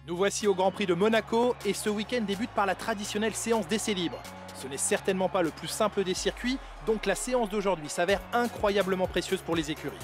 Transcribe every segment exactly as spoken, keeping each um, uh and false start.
Nous voici au Grand Prix de Monaco et ce week-end débute par la traditionnelle séance d'essais libres. Ce n'est certainement pas le plus simple des circuits, donc la séance d'aujourd'hui s'avère incroyablement précieuse pour les écuries.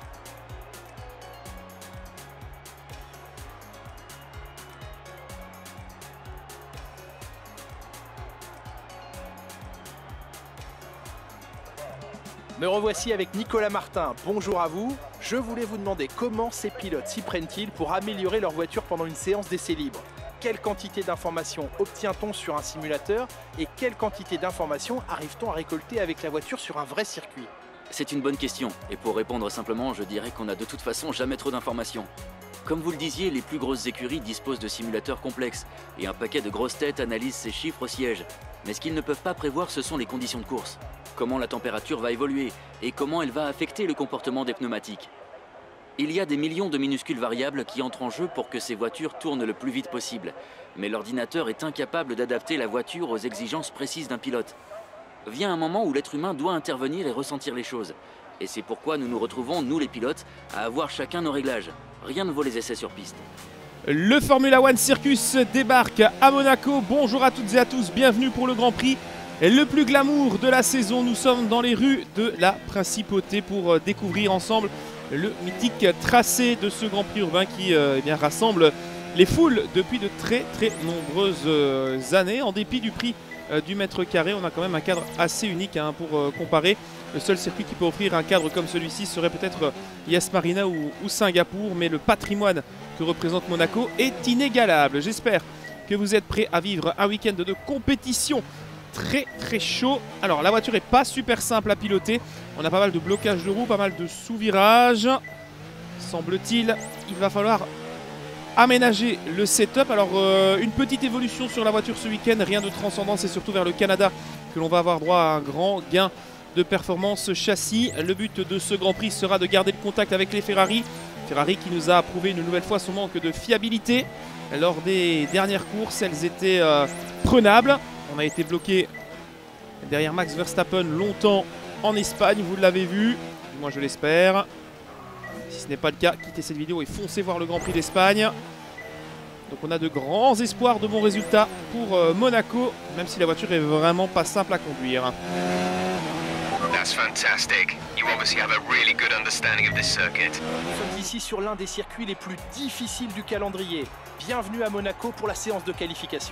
Me revoici avec Nicolas Martin, bonjour à vous. Je voulais vous demander comment ces pilotes s'y prennent-ils pour améliorer leur voiture pendant une séance d'essais libres. Quelle quantité d'informations obtient-on sur un simulateur et quelle quantité d'informations arrive-t-on à récolter avec la voiture sur un vrai circuit? C'est une bonne question, et pour répondre simplement, je dirais qu'on n'a de toute façon jamais trop d'informations. Comme vous le disiez, les plus grosses écuries disposent de simulateurs complexes, et un paquet de grosses têtes analysent ces chiffres au siège. Mais ce qu'ils ne peuvent pas prévoir, ce sont les conditions de course. Comment la température va évoluer, et comment elle va affecter le comportement des pneumatiques. Il y a des millions de minuscules variables qui entrent en jeu pour que ces voitures tournent le plus vite possible. Mais l'ordinateur est incapable d'adapter la voiture aux exigences précises d'un pilote. Vient un moment où l'être humain doit intervenir et ressentir les choses. Et c'est pourquoi nous nous retrouvons, nous les pilotes, à avoir chacun nos réglages. Rien ne vaut les essais sur piste. Le Formula One Circus débarque à Monaco. Bonjour à toutes et à tous, bienvenue pour le Grand Prix. Le plus glamour de la saison, nous sommes dans les rues de la Principauté pour découvrir ensemble le mythique tracé de ce Grand Prix urbain qui euh, eh bien, rassemble les foules depuis de très très nombreuses euh, années. En dépit du prix euh, du mètre carré, on a quand même un cadre assez unique hein, pour euh, comparer. Le seul circuit qui peut offrir un cadre comme celui-ci serait peut-être Yas Marina ou, ou Singapour, mais le patrimoine que représente Monaco est inégalable. J'espère que vous êtes prêts à vivre un week-end de compétition très très chaud. Alors la voiture est pas super simple à piloter. On a pas mal de blocages de roues, pas mal de sous-virages. Semble-t-il, il va falloir aménager le setup. Alors euh, une petite évolution sur la voiture ce week-end, rien de transcendant, c'est surtout vers le Canada que l'on va avoir droit à un grand gain de performance châssis. Le but de ce Grand Prix sera de garder le contact avec les Ferrari. Ferrari qui nous a prouvé une nouvelle fois son manque de fiabilité. Lors des dernières courses, elles étaient euh, prenables. On a été bloqué derrière Max Verstappen longtemps en Espagne, vous l'avez vu, du moins je l'espère. Si ce n'est pas le cas, quittez cette vidéo et foncez voir le Grand Prix d'Espagne. Donc on a de grands espoirs de bons résultats pour euh, Monaco, même si la voiture est vraiment pas simple à conduire. That's fantastic. You obviously have a really good understanding of this circuit. Nous sommes ici sur l'un des circuits les plus difficiles du calendrier. Bienvenue à Monaco pour la séance de qualification.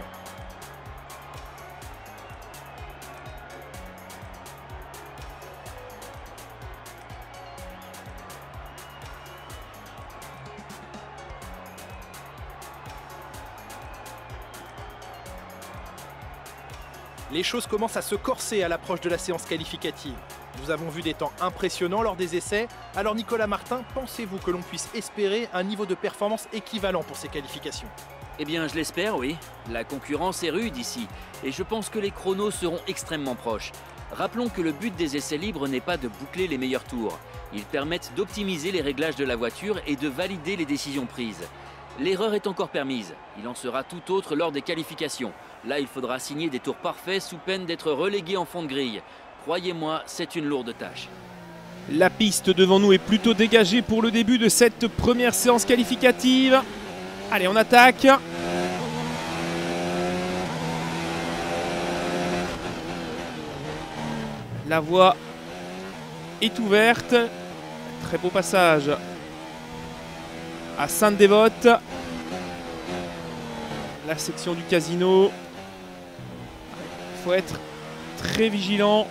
Les choses commencent à se corser à l'approche de la séance qualificative. Nous avons vu des temps impressionnants lors des essais. Alors Nicolas Martin, pensez-vous que l'on puisse espérer un niveau de performance équivalent pour ces qualifications? Eh bien, je l'espère, oui. La concurrence est rude ici, et je pense que les chronos seront extrêmement proches. Rappelons que le but des essais libres n'est pas de boucler les meilleurs tours. Ils permettent d'optimiser les réglages de la voiture et de valider les décisions prises. L'erreur est encore permise. Il en sera tout autre lors des qualifications. Là, il faudra signer des tours parfaits sous peine d'être relégué en fond de grille. Croyez-moi, c'est une lourde tâche. La piste devant nous est plutôt dégagée pour le début de cette première séance qualificative. Allez, on attaque. La voie est ouverte. Très beau passage à Sainte-Dévote. La section du casino. Il faut être très vigilant.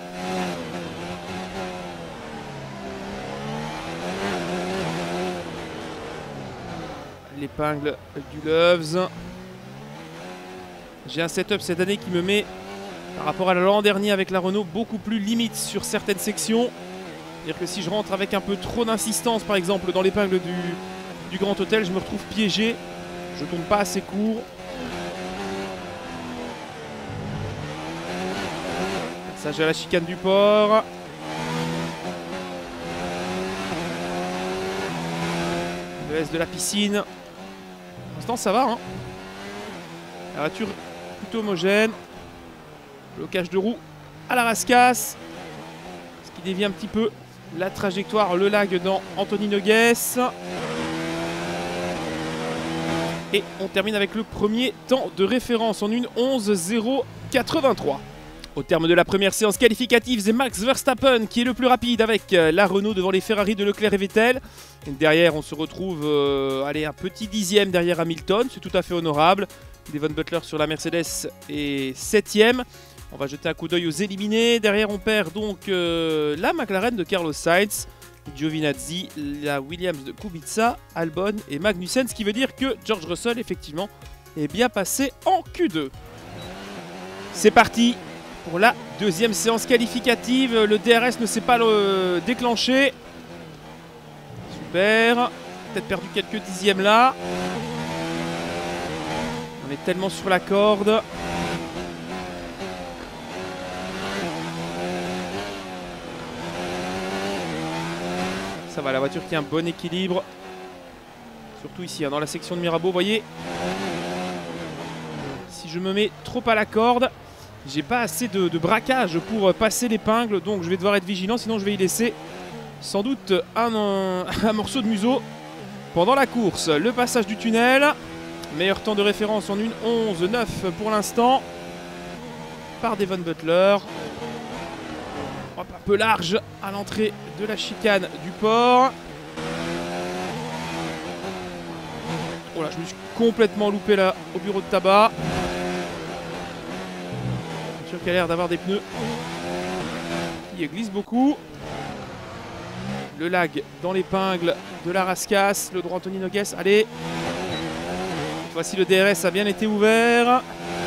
L'épingle du Loves. J'ai un setup cette année qui me met, par rapport à l'an dernier avec la Renault, beaucoup plus limite sur certaines sections. C'est-à-dire que si je rentre avec un peu trop d'insistance, par exemple dans l'épingle du, du Grand Hôtel, je me retrouve piégé. Je tombe pas assez court. Passage à la chicane du port. Le S de la piscine. Pour l'instant ça va hein. La voiture plutôt homogène. Blocage de roue à la rascasse. Ce qui dévie un petit peu la trajectoire, le lag dans Anthony Nogues. Et on termine avec le premier temps de référence en une onze zéro quatre-vingt-trois. Au terme de la première séance qualificative, c'est Max Verstappen qui est le plus rapide avec la Renault devant les Ferrari de Leclerc et Vettel. Et derrière, on se retrouve euh, allez, un petit dixième derrière Hamilton, c'est tout à fait honorable. Devon Butler sur la Mercedes est septième. On va jeter un coup d'œil aux éliminés. Derrière, on perd donc euh, la McLaren de Carlos Sainz, Giovinazzi, la Williams de Kubica, Albon et Magnussen. Ce qui veut dire que George Russell, effectivement, est bien passé en Q deux. C'est parti pour la deuxième séance qualificative. Le D R S ne s'est pas le déclenché. Super. Peut-être perdu quelques dixièmes là. On est tellement sur la corde. Ça va, la voiture qui a un bon équilibre. Surtout ici, hein, dans la section de Mirabeau, vous voyez. Si je me mets trop à la corde, j'ai pas assez de, de braquage pour passer l'épingle, donc je vais devoir être vigilant, sinon je vais y laisser sans doute un, un, un morceau de museau pendant la course. Le passage du tunnel, meilleur temps de référence en une onze neuf pour l'instant par Devon Butler. Hop, un peu large à l'entrée de la chicane du port. Oh là, je me suis complètement loupé là au bureau de tabac. Qui a l'air d'avoir des pneus qui glissent beaucoup. Le lag dans l'épingle de la rascasse. Le droit Anthony Nogues. Allez. Voici le D R S a bien été ouvert.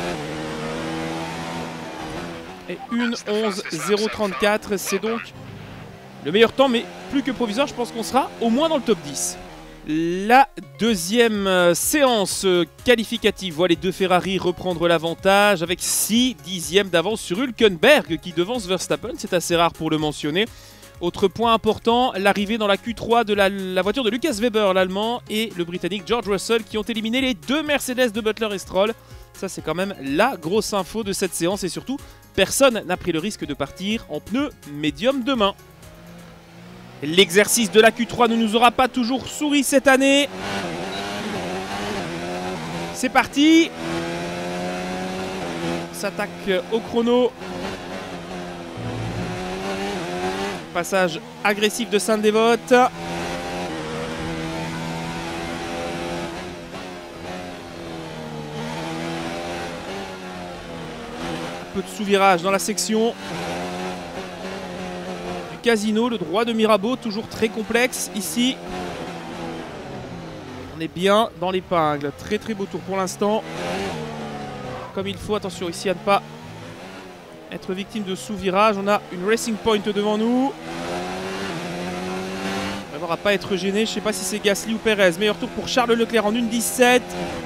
Et une onze zéro trente-quatre. C'est donc le meilleur temps, mais plus que provisoire. Je pense qu'on sera au moins dans le top dix. La deuxième séance qualificative voit les deux Ferrari reprendre l'avantage avec six dixièmes d'avance sur Hülkenberg qui devance Verstappen, c'est assez rare pour le mentionner. Autre point important, l'arrivée dans la Q trois de la, la voiture de Lucas Weber, l'Allemand, et le Britannique George Russell qui ont éliminé les deux Mercedes de Butler et Stroll. Ça c'est quand même la grosse info de cette séance et surtout, personne n'a pris le risque de partir en pneus médium demain. L'exercice de la Q trois ne nous aura pas toujours souri cette année. C'est parti. On s'attaque au chrono. Passage agressif de Sainte-Dévote. Un peu de sous-virage dans la section. Casino, le droit de Mirabeau, toujours très complexe ici. On est bien dans l'épingle. Très très beau tour pour l'instant. Comme il faut, attention ici à ne pas être victime de sous-virage. On a une Racing Point devant nous. On va avoir à pas être gêné. Je ne sais pas si c'est Gasly ou Perez. Meilleur tour pour Charles Leclerc en une dix-sept.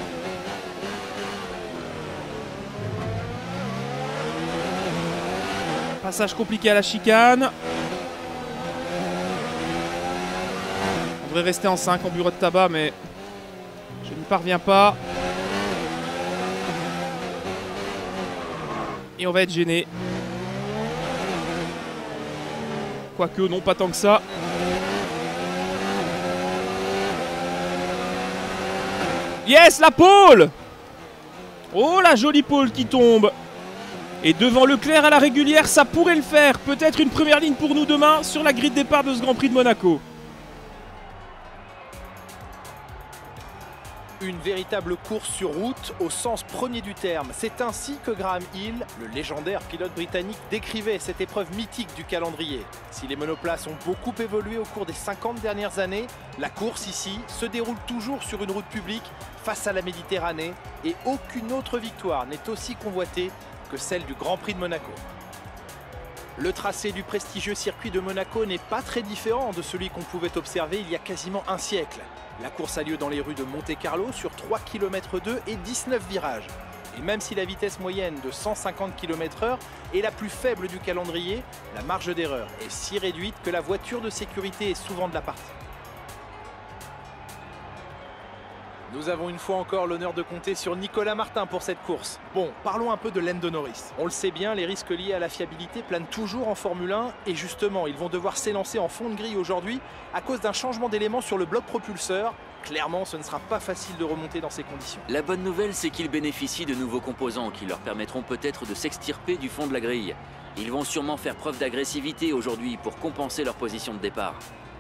Passage compliqué à la chicane. On devrait rester en cinq en bureau de tabac, mais je n'y parviens pas. Et on va être gêné. Quoique, non, pas tant que ça. Yes, la pole! Oh, la jolie pole qui tombe. Et devant Leclerc à la régulière, ça pourrait le faire. Peut-être une première ligne pour nous demain sur la grille de départ de ce Grand Prix de Monaco. Une véritable course sur route au sens premier du terme. C'est ainsi que Graham Hill, le légendaire pilote britannique, décrivait cette épreuve mythique du calendrier. Si les monoplaces ont beaucoup évolué au cours des cinquante dernières années, la course ici se déroule toujours sur une route publique face à la Méditerranée et aucune autre victoire n'est aussi convoitée que celle du Grand Prix de Monaco. Le tracé du prestigieux circuit de Monaco n'est pas très différent de celui qu'on pouvait observer il y a quasiment un siècle. La course a lieu dans les rues de Monte-Carlo sur trois virgule deux kilomètres et dix-neuf virages. Et même si la vitesse moyenne de cent cinquante kilomètres heure est la plus faible du calendrier, la marge d'erreur est si réduite que la voiture de sécurité est souvent de la partie. Nous avons une fois encore l'honneur de compter sur Nicolas Martin pour cette course. Bon, parlons un peu de Lando Norris. On le sait bien, les risques liés à la fiabilité planent toujours en Formule un et justement, ils vont devoir s'élancer en fond de grille aujourd'hui à cause d'un changement d'éléments sur le bloc propulseur. Clairement, ce ne sera pas facile de remonter dans ces conditions. La bonne nouvelle, c'est qu'ils bénéficient de nouveaux composants qui leur permettront peut-être de s'extirper du fond de la grille. Ils vont sûrement faire preuve d'agressivité aujourd'hui pour compenser leur position de départ.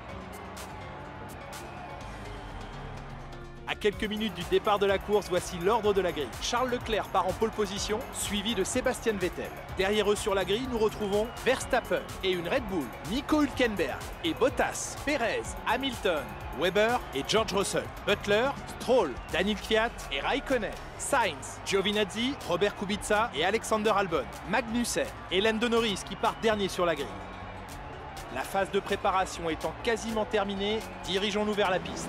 À quelques minutes du départ de la course, voici l'ordre de la grille. Charles Leclerc part en pole position, suivi de Sébastien Vettel. Derrière eux sur la grille, nous retrouvons Verstappen et une Red Bull, Nico Hülkenberg et Bottas, Perez, Hamilton, Weber et George Russell. Butler, Stroll, Daniel Kvyat et Raikkonen. Sainz, Giovinazzi, Robert Kubica et Alexander Albon. Magnussen et Lando Norris qui partent dernier sur la grille. La phase de préparation étant quasiment terminée, dirigeons-nous vers la piste.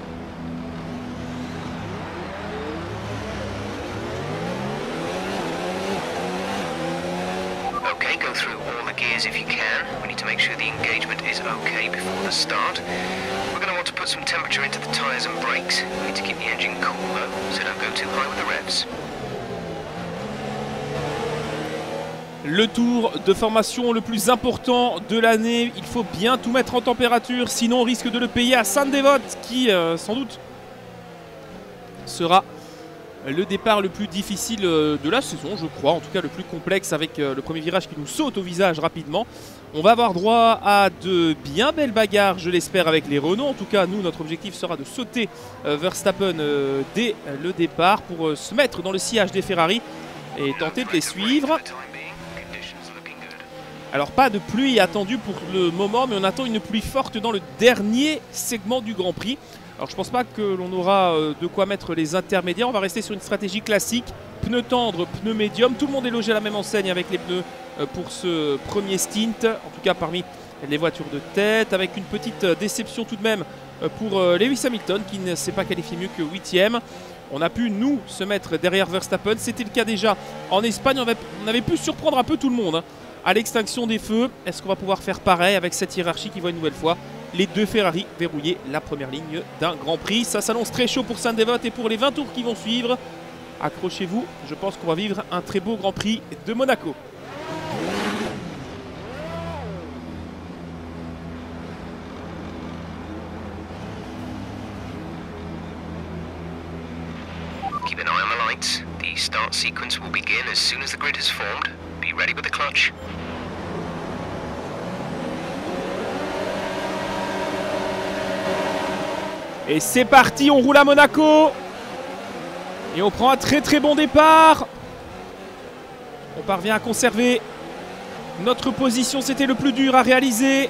Okay, go through all the gears if you can. We need to make sure the engagement is okay before the start. We're going to want to put some temperature into the tyres and brakes. We need to keep the engine cool though, so don't go too high with the revs. Le tour de formation le plus important de l'année. Il faut bien tout mettre en température, sinon on risque de le payer à Saint-Dévote qui, euh, sans doute, sera le départ le plus difficile de la saison, je crois, en tout cas le plus complexe avec le premier virage qui nous saute au visage rapidement. On va avoir droit à de bien belles bagarres, je l'espère, avec les Renault. En tout cas, nous, notre objectif sera de sauter Verstappen dès le départ pour se mettre dans le sillage des Ferrari et tenter de les suivre. Alors, pas de pluie attendue pour le moment, mais on attend une pluie forte dans le dernier segment du Grand Prix. Alors je pense pas que l'on aura de quoi mettre les intermédiaires, on va rester sur une stratégie classique, pneus tendres, pneus médium, tout le monde est logé à la même enseigne avec les pneus pour ce premier stint, en tout cas parmi les voitures de tête, avec une petite déception tout de même pour Lewis Hamilton qui ne s'est pas qualifié mieux que huitième. On a pu nous se mettre derrière Verstappen, c'était le cas déjà en Espagne, on avait, on avait pu surprendre un peu tout le monde hein, à l'extinction des feux. Est-ce qu'on va pouvoir faire pareil avec cette hiérarchie qui voit une nouvelle fois les deux Ferrari verrouiller la première ligne d'un Grand Prix? Ça s'annonce très chaud pour Saint-Dévote et pour les vingt tours qui vont suivre. Accrochez-vous, je pense qu'on va vivre un très beau Grand Prix de Monaco. Keep an eye on the lights. The start sequence will begin as soon as the grid has formed. Be ready with the clutch. Et c'est parti, on roule à Monaco. Et on prend un très très bon départ. On parvient à conserver notre position, c'était le plus dur à réaliser.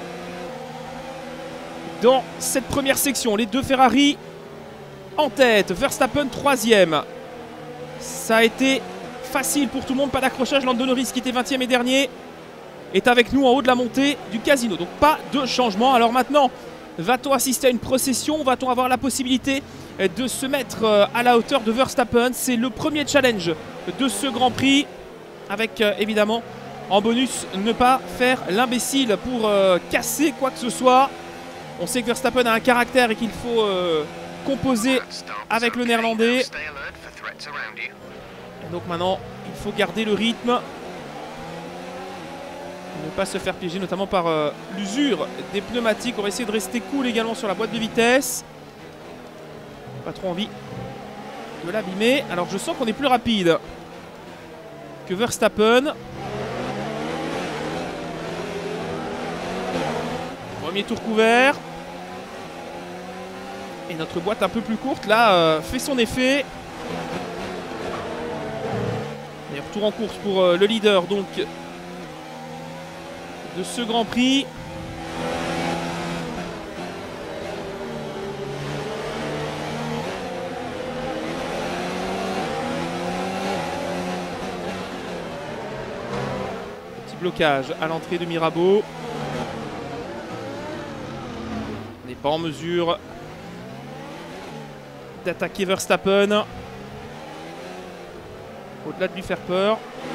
Dans cette première section, les deux Ferrari en tête, Verstappen troisième. Ça a été facile pour tout le monde, pas d'accrochage. Lando Norris qui était vingtième et dernier est avec nous en haut de la montée du casino. Donc pas de changement. Alors maintenant, va-t-on assister à une procession? Va-t-on avoir la possibilité de se mettre à la hauteur de Verstappen? C'est le premier challenge de ce Grand Prix. Avec évidemment en bonus ne pas faire l'imbécile pour euh, casser quoi que ce soit. On sait que Verstappen a un caractère et qu'il faut euh, composer avec le néerlandais. Et donc maintenant il faut garder le rythme. Ne pas se faire piéger notamment par euh, l'usure des pneumatiques. On va essayer de rester cool également sur la boîte de vitesse. Pas trop envie de l'abîmer. Alors je sens qu'on est plus rapide que Verstappen. Premier tour couvert. Et notre boîte un peu plus courte là euh, fait son effet. Et retour en course pour euh, le leader donc de ce Grand Prix. Petit blocage à l'entrée de Mirabeau. On n'est pas en mesure d'attaquer Verstappen. Au-delà de lui faire peur.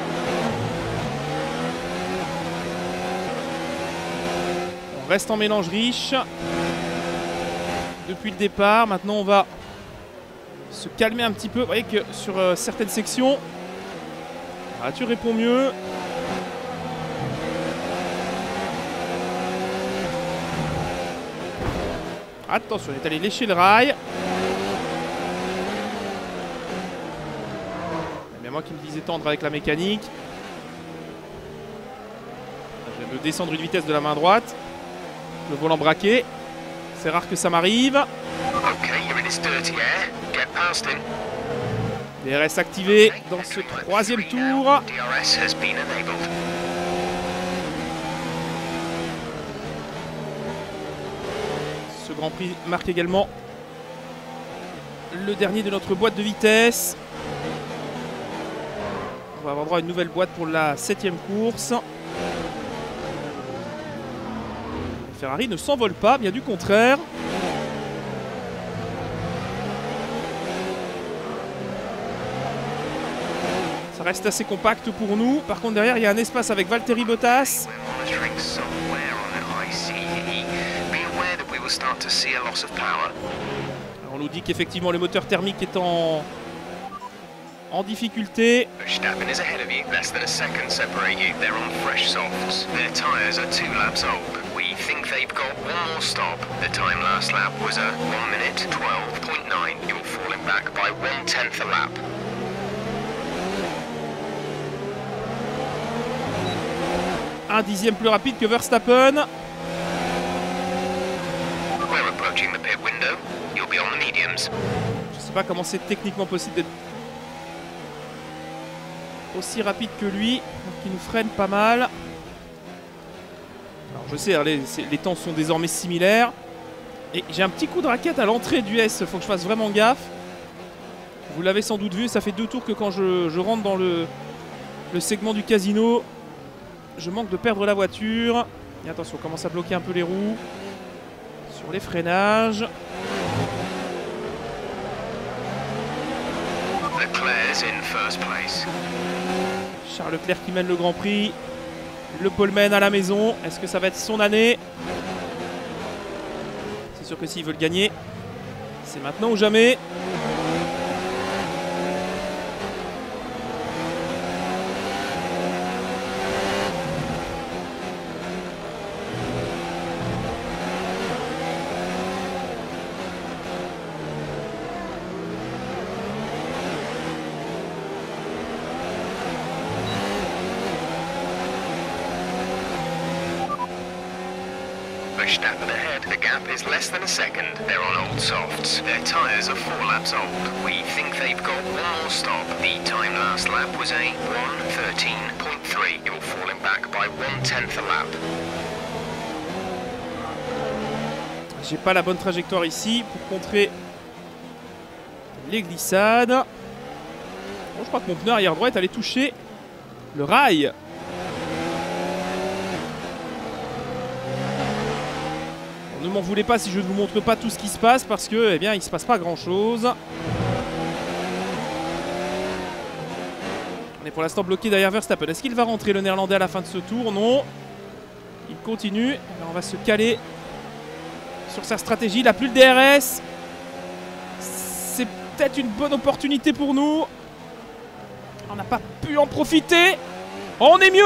On reste en mélange riche depuis le départ. Maintenant on va se calmer un petit peu. Vous voyez que sur euh, certaines sections, la voiture répond mieux. Attention, on est allé lécher le rail. C'est bien moi qui me disais tendre avec la mécanique. Je viens de descendre une vitesse de la main droite. Le volant braqué. C'est rare que ça m'arrive. D R S activé dans ce troisième tour. Ce Grand Prix marque également le dernier de notre boîte de vitesse. On va avoir droit à une nouvelle boîte pour la septième course. Ferrari ne s'envole pas, bien du contraire. Ça reste assez compact pour nous. Par contre, derrière, il y a un espace avec Valtteri Bottas. Alors, on nous dit qu'effectivement, le moteur thermique est en, en difficulté. Verstappen is ahead of you, less than a second separate you. They're on fresh softs. Their tyres are two laps old. We think they've got one more stop. The time last lap was a one minute twelve point nine. You're falling back by one tenth a lap. Un dixième plus rapide que Verstappen. We're approaching the pit window. You'll be on the mediums. Je sais pas comment c'est techniquement possible d'être aussi rapide que lui, qui nous freine pas mal. Alors je sais, hein, les, les temps sont désormais similaires. Et j'ai un petit coup de raquette à l'entrée du S, il faut que je fasse vraiment gaffe. Vous l'avez sans doute vu, ça fait deux tours que quand je, je rentre dans le, le segment du casino, je manque de perdre la voiture. Et attention, on commence à bloquer un peu les roues sur les freinages. Leclerc's in first place. Charles Leclerc qui mène le Grand Prix. Le poleman à la maison. Est-ce que ça va être son année? C'est sûr que s'ils veulent gagner, c'est maintenant ou jamais. Verstappen ahead. The gap is less than a second. They're on old softs. Their tyres are four laps old. We think they've got one more stop. The time last lap was a one thirteen point three. You're falling back by one tenth a lap. J'ai pas la bonne trajectoire ici pour contrer les glissades. Bon, je crois que mon pneu arrière droit est allé toucher le rail. Ne m'en voulez pas si je ne vous montre pas tout ce qui se passe parce que, eh bien, il ne se passe pas grand chose. On est pour l'instant bloqué derrière Verstappen. Est-ce qu'il va rentrer le néerlandais à la fin de ce tour? Non. Il continue. Alors, on va se caler sur sa stratégie. Il n'a plus le D R S. C'est peut-être une bonne opportunité pour nous. On n'a pas pu en profiter. On est mieux.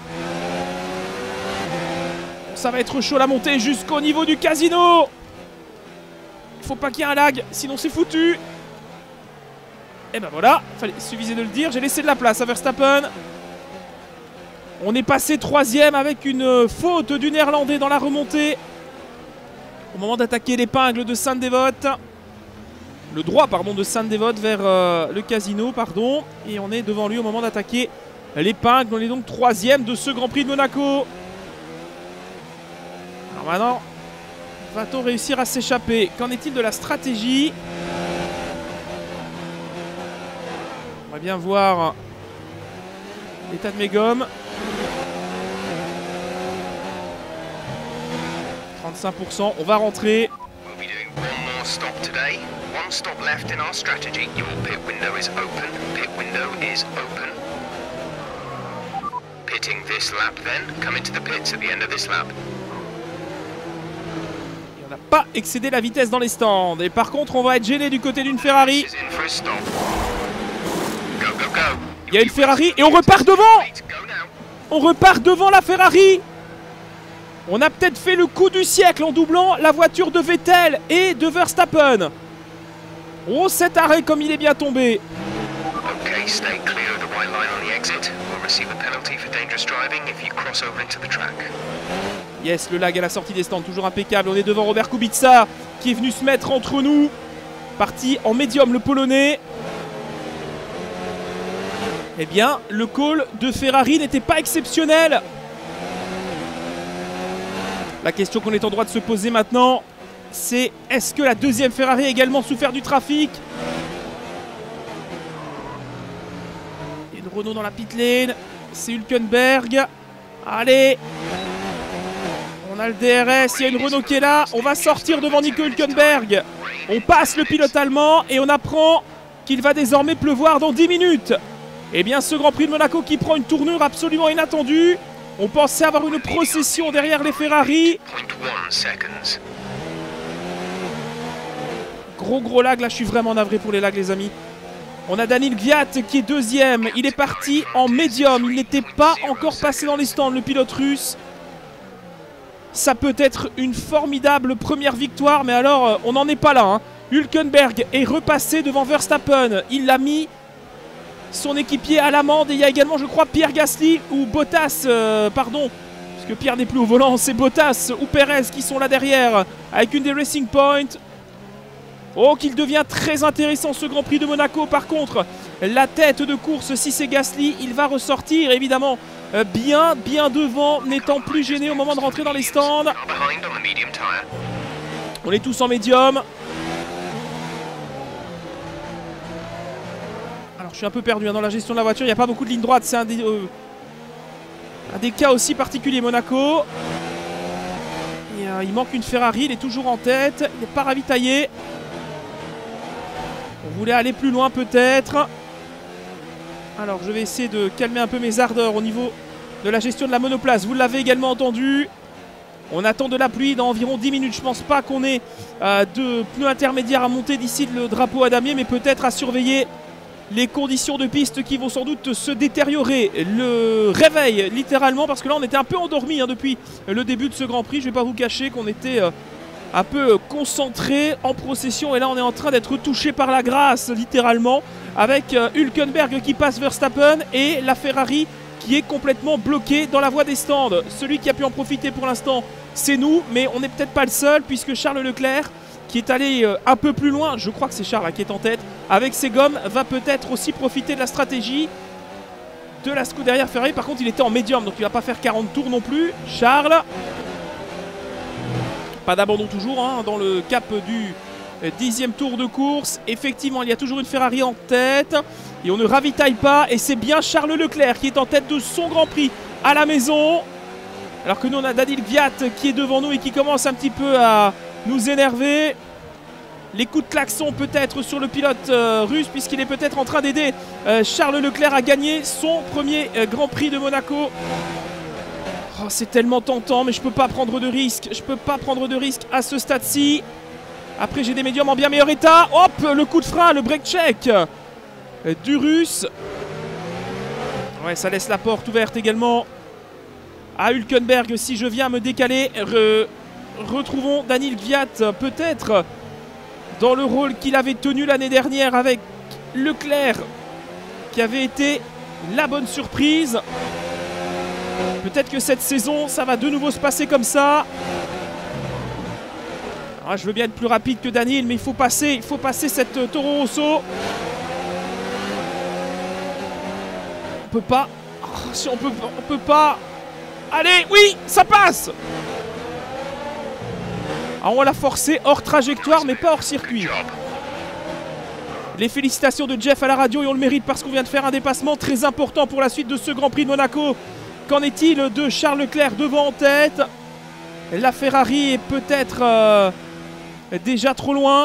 Ça va être chaud la montée jusqu'au niveau du casino. Il faut pas qu'il y ait un lag, sinon c'est foutu. Et ben voilà, fallait, suffisait de le dire. J'ai laissé de la place à Verstappen. On est passé troisième avec une faute du néerlandais dans la remontée. Au moment d'attaquer l'épingle de Sainte-Dévote. Le droit, pardon, de Sainte-Dévote vers euh, le casino, pardon. Et on est devant lui au moment d'attaquer l'épingle. On est donc troisième de ce Grand Prix de Monaco. Alors maintenant, va-t-on réussir à s'échapper? Qu'en est-il de la stratégie? On va bien voir l'état de mes gommes. trente-cinq pour cent, on va rentrer. Pitting this lap then, come into the pits at the end of this lap. On n'a pas excédé la vitesse dans les stands. Et par contre, on va être gêné du côté d'une Ferrari. Il y a une Ferrari et on repart devant. On repart devant la Ferrari. On a peut-être fait le coup du siècle en doublant la voiture de Vettel et de Verstappen. Oh, cet arrêt comme il est bien tombé. Okay, stay clear of the white line on the exit. We'll receive a penalty for dangerous driving if you cross over into the track. Yes, le lag à la sortie des stands, toujours impeccable. On est devant Robert Kubica qui est venu se mettre entre nous. Parti en médium, le Polonais. Eh bien, le call de Ferrari n'était pas exceptionnel. La question qu'on est en droit de se poser maintenant, c'est est-ce que la deuxième Ferrari a également souffert du trafic? Il y a une Renault dans la pit lane. C'est Hülkenberg. Allez. On a le D R S, il y a une Renault qui est là. On va sortir devant Nico Hülkenberg. On passe le pilote allemand et on apprend qu'il va désormais pleuvoir dans dix minutes. Eh bien, ce Grand Prix de Monaco qui prend une tournure absolument inattendue. On pensait avoir une procession derrière les Ferrari. Gros gros lag, là je suis vraiment navré pour les lags les amis. On a Daniil Kvyat qui est deuxième. Il est parti en médium. Il n'était pas encore passé dans les stands, le pilote russe. Ça peut être une formidable première victoire, mais alors on n'en est pas là. Hein. Hülkenberg est repassé devant Verstappen. Il l'a mis son équipier à l'amende. Et il y a également, je crois, Pierre Gasly ou Bottas, euh, pardon, parce que Pierre n'est plus au volant, c'est Bottas ou Perez qui sont là derrière, avec une des Racing Point. Oh, qu'il devient très intéressant ce Grand Prix de Monaco. Par contre, la tête de course, si c'est Gasly, il va ressortir évidemment euh, bien, bien devant, n'étant plus gêné au moment de rentrer dans les stands. On est tous en médium. Alors, je suis un peu perdu hein, dans la gestion de la voiture. Il n'y a pas beaucoup de lignes droites. C'est un, euh, un des cas aussi particuliers, Monaco. Et, euh, il manque une Ferrari. Il est toujours en tête. Il n'est pas ravitaillé. On voulait aller plus loin peut-être. Alors je vais essayer de calmer un peu mes ardeurs au niveau de la gestion de la monoplace. Vous l'avez également entendu. On attend de la pluie dans environ dix minutes. Je ne pense pas qu'on ait euh, de pneus intermédiaires à monter d'ici le drapeau à damier, mais peut-être à surveiller les conditions de piste qui vont sans doute se détériorer. Le réveil littéralement, parce que là on était un peu endormi hein, depuis le début de ce Grand Prix. Je ne vais pas vous cacher qu'on était... Euh, un peu concentré en procession et là on est en train d'être touché par la grâce littéralement avec euh, Hülkenberg qui passe Verstappen et la Ferrari qui est complètement bloquée dans la voie des stands. Celui qui a pu en profiter pour l'instant c'est nous, mais on n'est peut-être pas le seul puisque Charles Leclerc qui est allé euh, un peu plus loin, je crois que c'est Charles hein, qui est en tête, avec ses gommes va peut-être aussi profiter de la stratégie de la Scuderia Ferrari. Par contre il était en médium donc il va pas faire quarante tours non plus. Charles, pas d'abandon toujours hein, dans le cap du dixième tour de course. Effectivement, il y a toujours une Ferrari en tête. Et on ne ravitaille pas. Et c'est bien Charles Leclerc qui est en tête de son Grand Prix à la maison. Alors que nous, on a Daniil Kvyat qui est devant nous et qui commence un petit peu à nous énerver. Les coups de klaxon peut-être sur le pilote euh, russe puisqu'il est peut-être en train d'aider euh, Charles Leclerc à gagner son premier euh, Grand Prix de Monaco. Oh, c'est tellement tentant, mais je peux pas prendre de risque. Je peux pas prendre de risque à ce stade-ci. Après, j'ai des médiums en bien meilleur état. Hop, le coup de frein, le break check du Russe. Ouais, ça laisse la porte ouverte également à Hülkenberg. Si je viens me décaler, re... retrouvons Daniil Kvyat, peut-être dans le rôle qu'il avait tenu l'année dernière avec Leclerc, qui avait été la bonne surprise. Peut-être que cette saison, ça va de nouveau se passer comme ça. Alors, je veux bien être plus rapide que Daniil, mais il faut passer, il faut passer cette euh, Toro Rosso. On peut pas. Oh, si on peut, on peut pas. Allez, oui, ça passe. Alors, on l'a forcé hors trajectoire, mais pas hors circuit. Les félicitations de Jeff à la radio et on le mérite parce qu'on vient de faire un dépassement très important pour la suite de ce Grand Prix de Monaco. Qu'en est-il de Charles Leclerc devant en tête? La Ferrari est peut-être euh, déjà trop loin.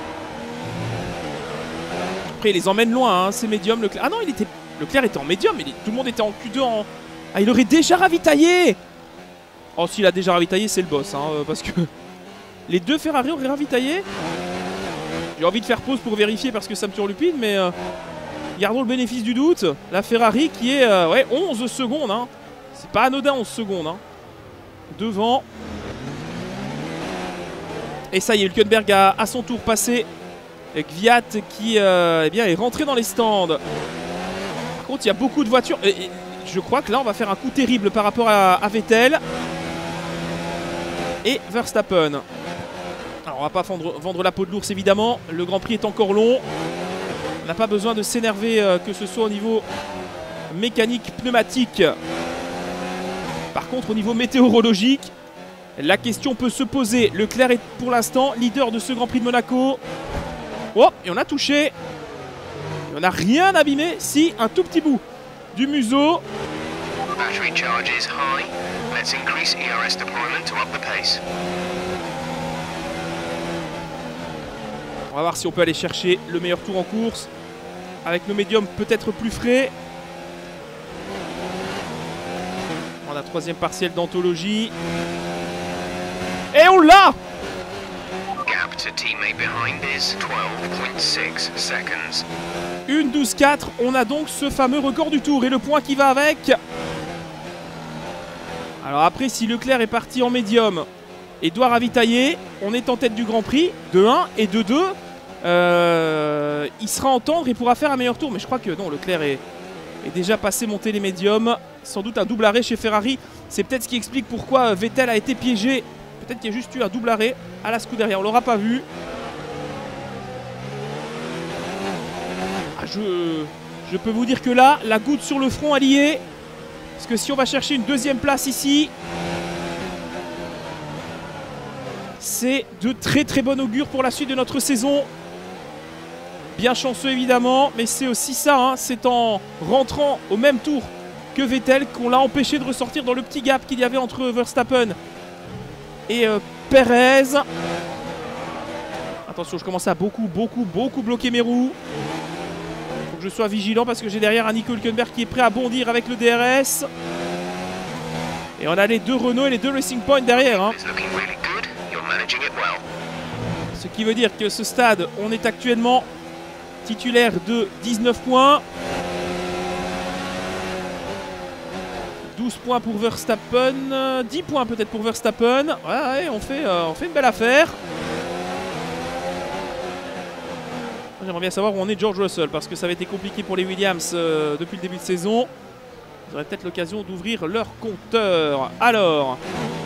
Après, il les emmène loin, hein, c'est médium. Leclerc. Ah non, il était... Leclerc était en médium, mais il... tout le monde était en Q deux. En... Ah, il aurait déjà ravitaillé. Oh, s'il a déjà ravitaillé, c'est le boss, hein, parce que Les deux Ferrari auraient ravitaillé. J'ai envie de faire pause pour vérifier parce que ça me turlupine, mais euh, gardons le bénéfice du doute. La Ferrari qui est euh, ouais, onze secondes. Hein. C'est pas anodin, onze secondes. Hein. Devant. Et ça y est, Hülkenberg a à son tour passé Kvyat qui euh, eh bien, est rentré dans les stands. Par contre, il y a beaucoup de voitures. Et, et, je crois que là, on va faire un coup terrible par rapport à, à Vettel et Verstappen. Alors, on va pas vendre, vendre la peau de l'ours, évidemment. Le Grand Prix est encore long. On n'a pas besoin de s'énerver, euh, que ce soit au niveau mécanique, pneumatique. Par contre, au niveau météorologique, la question peut se poser. Leclerc est pour l'instant leader de ce Grand Prix de Monaco. Oh, et on a touché. Et on n'a rien abîmé. Si, un tout petit bout du museau. Battery charge is high. Let's increase E R S deployment to up the pace. On va voir si on peut aller chercher le meilleur tour en course. Avec nos médiums peut-être plus frais. On a troisième partiel d'anthologie. Et on l'a! Gap to teammate behind is twelve point six seconds. une douze quatre, on a donc ce fameux record du tour et le point qui va avec. Alors après, si Leclerc est parti en médium et doit ravitailler, on est en tête du Grand Prix de un et de deux. Euh, il sera en tendre et pourra faire un meilleur tour. Mais je crois que non, Leclerc est, est déjà passé monter les médiums. Sans doute un double arrêt chez Ferrari. C'est peut-être ce qui explique pourquoi Vettel a été piégé. Peut-être qu'il y a juste eu un double arrêt à la Scuderia. On l'aura pas vu. Ah, je, je peux vous dire que là, la goutte sur le front allié. Parce que si on va chercher une deuxième place ici, c'est de très très bon augure pour la suite de notre saison. Bien chanceux évidemment, mais c'est aussi ça, hein, c'est en rentrant au même tour que Vettel qu'on l'a empêché de ressortir dans le petit gap qu'il y avait entre Verstappen et euh, Perez. Attention, je commence à beaucoup, beaucoup, beaucoup bloquer mes roues. Il faut que je sois vigilant parce que j'ai derrière un Nico Hülkenberg qui est prêt à bondir avec le D R S. Et on a les deux Renault et les deux Racing Point derrière. Hein. Ce qui veut dire que ce stade, on est actuellement titulaire de dix-neuf points. douze points pour Verstappen, dix points peut-être pour Verstappen. Ouais, ouais, on fait, euh, on fait une belle affaire. J'aimerais bien savoir où on est George Russell parce que ça avait été compliqué pour les Williams euh, depuis le début de saison. Ils auraient peut-être l'occasion d'ouvrir leur compteur. Alors,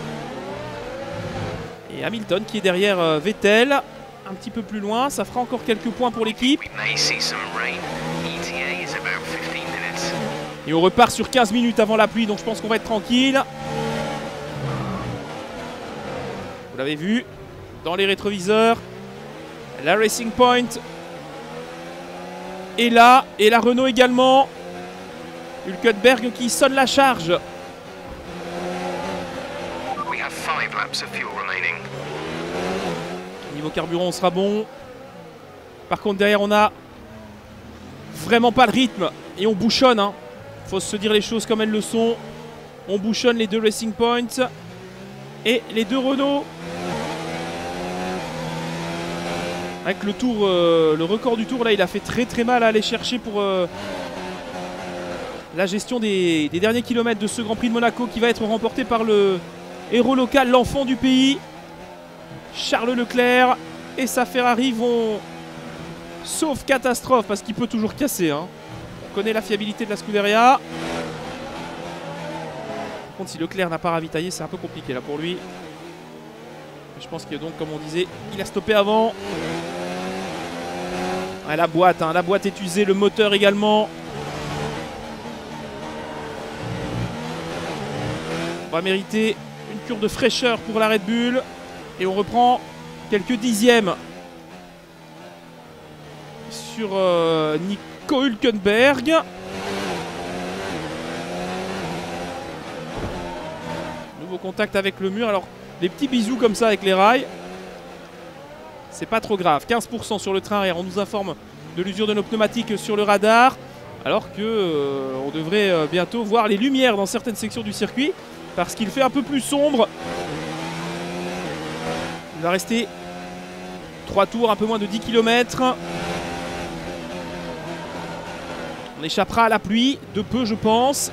et Hamilton qui est derrière euh, Vettel, un petit peu plus loin. Ça fera encore quelques points pour l'équipe. Et on repart sur quinze minutes avant la pluie, donc je pense qu'on va être tranquille. Vous l'avez vu, dans les rétroviseurs, la Racing Point est là, et la Renault également. Hülkenberg qui sonne la charge. Niveau carburant, on sera bon. Par contre, derrière, on a vraiment pas le rythme, et on bouchonne, hein. Faut se dire les choses comme elles le sont. On bouchonne les deux Racing Points et les deux Renault. Avec le tour, euh, le record du tour, là, il a fait très très mal à aller chercher pour euh, la gestion des, des derniers kilomètres de ce Grand Prix de Monaco qui va être remporté par le héros local, l'enfant du pays, Charles Leclerc. Et sa Ferrari vont, sauf catastrophe, parce qu'il peut toujours casser, hein. On connaît la fiabilité de la Scuderia. Par contre, si Leclerc n'a pas ravitaillé, c'est un peu compliqué là pour lui. Je pense que donc, comme on disait, il a stoppé avant. Ah, la boîte, hein, la boîte est usée, le moteur également. On va mériter une cure de fraîcheur pour la Red Bull. Et on reprend quelques dixièmes sur euh, Nico Hülkenberg. Nouveau contact avec le mur. Alors, des petits bisous comme ça avec les rails. C'est pas trop grave. quinze pour cent sur le train arrière. On nous informe de l'usure de nos pneumatiques sur le radar. Alors que euh, on devrait euh, bientôt voir les lumières dans certaines sections du circuit. Parce qu'il fait un peu plus sombre. Il va rester trois tours, un peu moins de dix kilomètres. On échappera à la pluie, de peu je pense.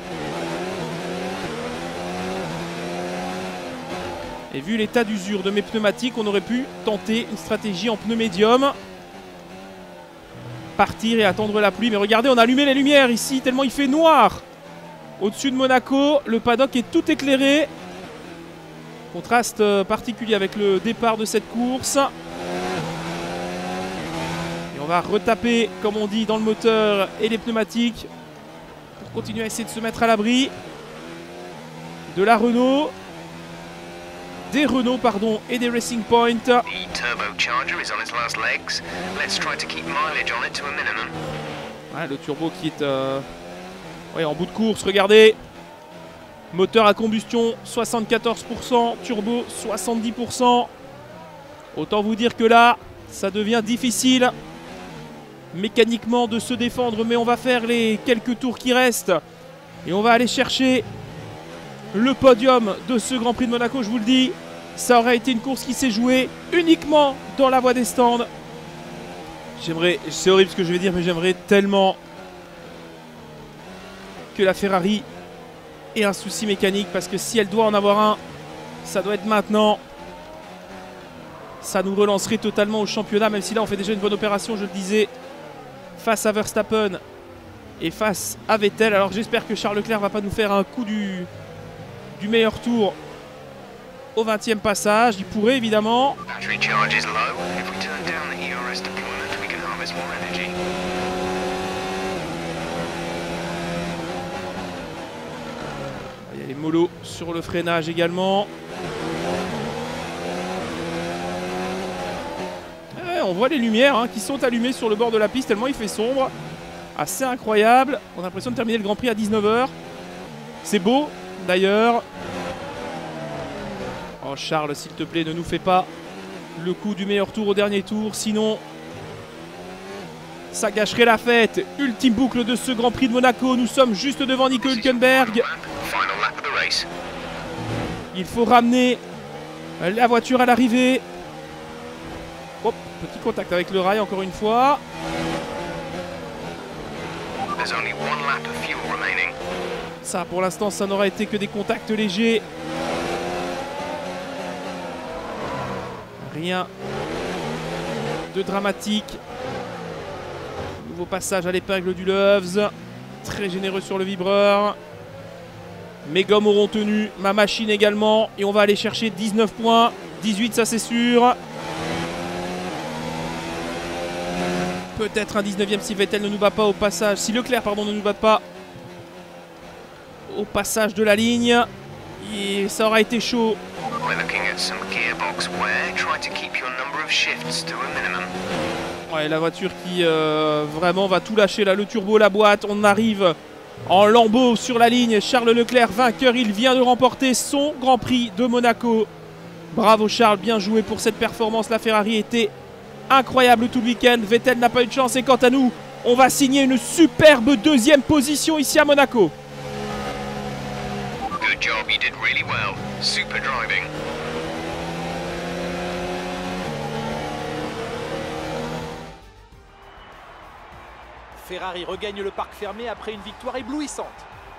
Et vu l'état d'usure de mes pneumatiques, on aurait pu tenter une stratégie en pneu médium. Partir et attendre la pluie. Mais regardez, on a allumé les lumières ici, tellement il fait noir. Au-dessus de Monaco, le paddock est tout éclairé. Contraste particulier avec le départ de cette course. Et on va retaper, comme on dit, dans le moteur et les pneumatiques pour continuer à essayer de se mettre à l'abri de la Renault. Des Renault, pardon, et des Racing Point. The turbocharger is on its last legs. Let's try to keep mileage on it to a minimum. Ouais, le turbo qui est euh, ouais, en bout de course, regardez. Moteur à combustion soixante-quatorze pour cent, turbo soixante-dix pour cent. Autant vous dire que là, ça devient difficile mécaniquement de se défendre. Mais on va faire les quelques tours qui restent. Et on va aller chercher le podium de ce Grand Prix de Monaco, je vous le dis. Ça aurait été une course qui s'est jouée uniquement dans la voie des stands. J'aimerais, c'est horrible ce que je vais dire, mais j'aimerais tellement que la Ferrari ait un souci mécanique, parce que si elle doit en avoir un, ça doit être maintenant. Ça nous relancerait totalement au championnat, même si là on fait déjà une bonne opération, je le disais, face à Verstappen et face à Vettel. Alors j'espère que Charles Leclerc va pas nous faire un coup du, du meilleur tour au vingtième passage. Il pourrait évidemment. Battery charge is low. If we turn down the E R S deployment, we can harvest more energy. Il y a les molos sur le freinage également. Ouais, on voit les lumières hein, qui sont allumées sur le bord de la piste tellement il fait sombre. Assez incroyable. On a l'impression de terminer le Grand Prix à dix-neuf heures. C'est beau d'ailleurs. Oh Charles, s'il te plaît, ne nous fais pas le coup du meilleur tour au dernier tour, sinon ça gâcherait la fête. Ultime boucle de ce Grand Prix de Monaco. Nous sommes juste devant Nico Hülkenberg. Il faut ramener la voiture à l'arrivée. Hop, petit contact avec le rail encore une fois. Ça, pour l'instant, ça n'aura été que des contacts légers. Rien de dramatique. Nouveau passage à l'épingle du Loves. Très généreux sur le vibreur. Mes gommes auront tenu, ma machine également. Et on va aller chercher dix-neuf points. dix-huit, ça c'est sûr. Peut-être un dix-neuvième si Vettel ne nous bat pas au passage. Si Leclerc, pardon, ne nous bat pas au passage de la ligne. Et ça aura été chaud. Ouais, la voiture qui euh, vraiment va tout lâcher là, le turbo, la boîte. On arrive en lambeaux sur la ligne. Charles Leclerc vainqueur, il vient de remporter son Grand Prix de Monaco. Bravo Charles, bien joué pour cette performance. La Ferrari était incroyable tout le week-end. Vettel n'a pas eu de chance et quant à nous, on va signer une superbe deuxième position ici à Monaco. Good job, you did really well. Super driving. Ferrari regagne le parc fermé après une victoire éblouissante.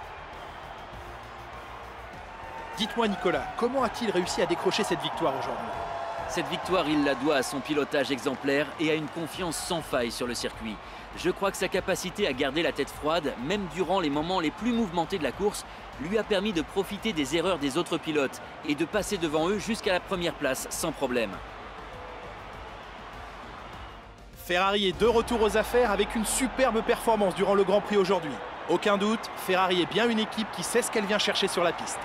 Dites-moi Nicolas, comment a-t-il réussi à décrocher cette victoire aujourd'hui? Cette victoire, il la doit à son pilotage exemplaire et à une confiance sans faille sur le circuit. Je crois que sa capacité à garder la tête froide, même durant les moments les plus mouvementés de la course, lui a permis de profiter des erreurs des autres pilotes et de passer devant eux jusqu'à la première place sans problème. Ferrari est de retour aux affaires avec une superbe performance durant le Grand Prix aujourd'hui. Aucun doute, Ferrari est bien une équipe qui sait ce qu'elle vient chercher sur la piste.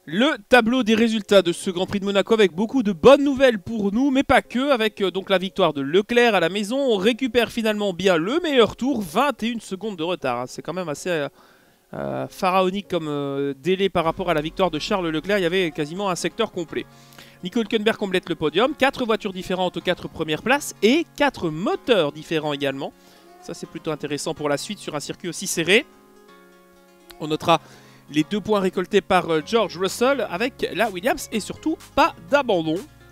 Le tableau des résultats de ce Grand Prix de Monaco avec beaucoup de bonnes nouvelles pour nous, mais pas que, avec euh, donc la victoire de Leclerc à la maison. On récupère finalement bien le meilleur tour, vingt et une secondes de retard. Hein. C'est quand même assez euh, euh, pharaonique comme euh, délai par rapport à la victoire de Charles Leclerc. Il y avait quasiment un secteur complet. Nico Hülkenberg complète le podium, quatre voitures différentes aux quatre premières places et quatre moteurs différents également. Ça c'est plutôt intéressant pour la suite sur un circuit aussi serré. On notera les deux points récoltés par George Russell avec la Williams et surtout pas d'abandon.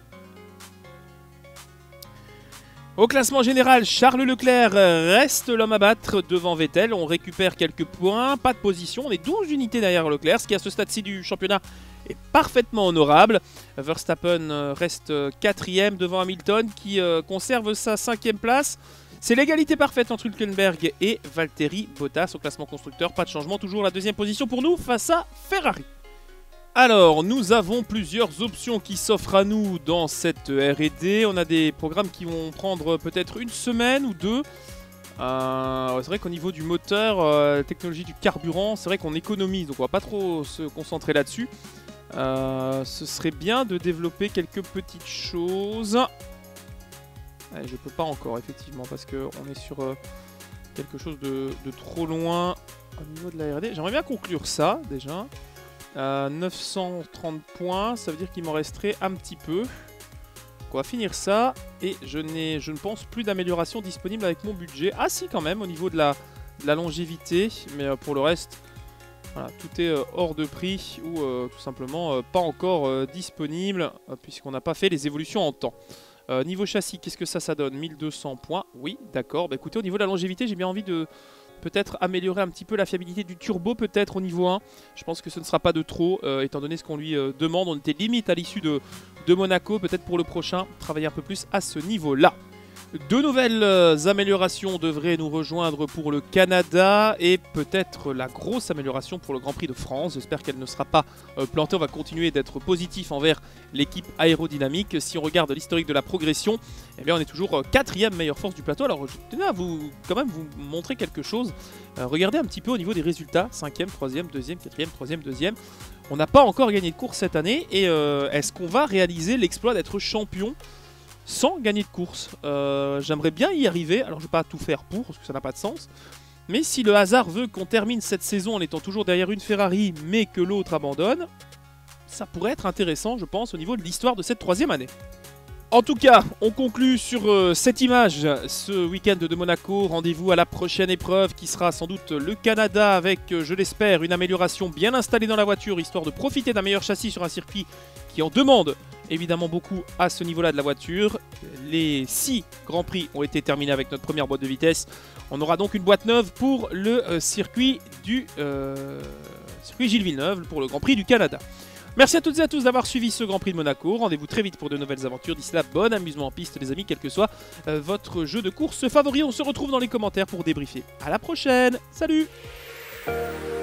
Au classement général, Charles Leclerc reste l'homme à battre devant Vettel. On récupère quelques points, pas de position. On est douze unités derrière Leclerc, ce qui à ce stade-ci du championnat est parfaitement honorable. Verstappen reste quatrième devant Hamilton qui conserve sa cinquième place. C'est l'égalité parfaite entre Hülkenberg et Valtteri Bottas au classement constructeur. Pas de changement, toujours la deuxième position pour nous face à Ferrari. Alors, nous avons plusieurs options qui s'offrent à nous dans cette R et D. On a des programmes qui vont prendre peut-être une semaine ou deux. Euh, c'est vrai qu'au niveau du moteur, euh, technologie du carburant, c'est vrai qu'on économise, donc on va pas trop se concentrer là-dessus. Euh, ce serait bien de développer quelques petites choses. Allez, je peux pas encore, effectivement, parce qu'on est sur euh, quelque chose de, de trop loin au niveau de la R et D. J'aimerais bien conclure ça, déjà. Euh, neuf cent trente points, ça veut dire qu'il m'en resterait un petit peu. Donc on va finir ça, et je, n'ai, je ne pense plus d'amélioration disponible avec mon budget. Ah si, quand même, au niveau de la, de la longévité, mais euh, pour le reste, voilà, tout est euh, hors de prix, ou euh, tout simplement euh, pas encore euh, disponible, euh, puisqu'on n'a pas fait les évolutions en temps. Euh, niveau châssis, qu'est-ce que ça, ça donne? mille deux cents points, oui, d'accord. Bah, écoutez, au niveau de la longévité, j'ai bien envie de peut-être améliorer un petit peu la fiabilité du turbo, peut-être au niveau un. Je pense que ce ne sera pas de trop, euh, étant donné ce qu'on lui euh, demande. On était limite à l'issue de, de Monaco, peut-être pour le prochain, travailler un peu plus à ce niveau-là. De nouvelles euh, améliorations devraient nous rejoindre pour le Canada et peut-être la grosse amélioration pour le Grand Prix de France. J'espère qu'elle ne sera pas euh, plantée. On va continuer d'être positif envers l'équipe aérodynamique. Si on regarde l'historique de la progression, eh bien on est toujours euh, quatrième meilleure force du plateau. Alors je tenais à vous, quand même vous montrer quelque chose. Euh, regardez un petit peu au niveau des résultats. cinquième, troisième, deuxième, quatrième, troisième, deuxième. On n'a pas encore gagné de course cette année. Et euh, est-ce qu'on va réaliser l'exploit d'être champion sans gagner de course? euh, J'aimerais bien y arriver, alors je ne vais pas tout faire pour, parce que ça n'a pas de sens. Mais si le hasard veut qu'on termine cette saison en étant toujours derrière une Ferrari, mais que l'autre abandonne, ça pourrait être intéressant, je pense, au niveau de l'histoire de cette troisième année. En tout cas, on conclut sur euh, cette image ce week-end de Monaco. Rendez-vous à la prochaine épreuve qui sera sans doute le Canada avec, euh, je l'espère, une amélioration bien installée dans la voiture, histoire de profiter d'un meilleur châssis sur un circuit qui en demande évidemment beaucoup à ce niveau-là de la voiture. Les six Grands Prix ont été terminés avec notre première boîte de vitesse. On aura donc une boîte neuve pour le euh, circuit du euh, circuit Gilles Villeneuve, pour le Grand Prix du Canada. Merci à toutes et à tous d'avoir suivi ce Grand Prix de Monaco. Rendez-vous très vite pour de nouvelles aventures. D'ici là, bon amusement en piste les amis, quel que soit euh, votre jeu de course favori. On se retrouve dans les commentaires pour débriefer. À la prochaine, salut!